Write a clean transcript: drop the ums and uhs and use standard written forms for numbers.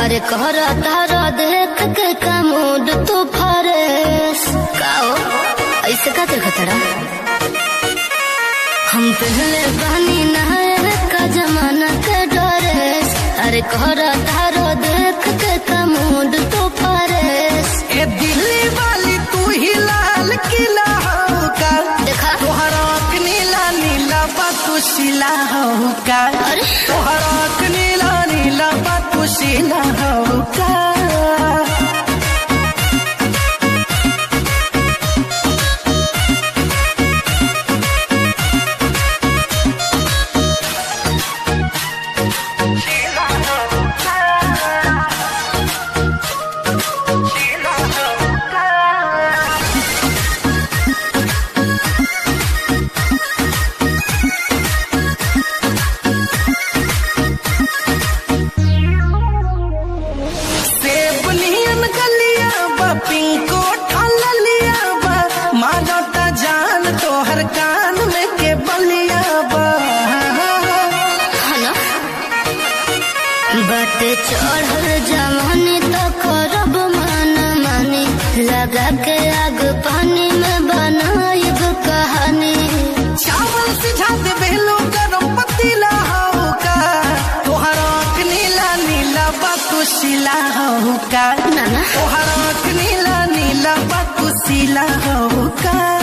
अरे कहरा तारा देख के का मूड तू फरेश काओ ऐसे का देखा तड़ा हम पहले बनी नहाए का जमाना के ड्रेस। अरे कहरा तारा देख के का मूड तू फरेश। ए दिल्ली वाली तू ही लाल किला हो का देखा तोहरा नीला नीला बातू शिला हो का तोहरा नीला नीला बातू शिला हो का पिंको ठाला लिया बा मानता जान तोहर कान में के बलिया बा बट चढ़ल जवानी तो करब मन मानी लगा के आग पानी में बनाइब कहानी। चावल सिझा दे बेलो गरम पतीला हो का तोहरा नीला नीला बातू शिला हो का नाना तोहरा नीला नीला बातू शिला हो का।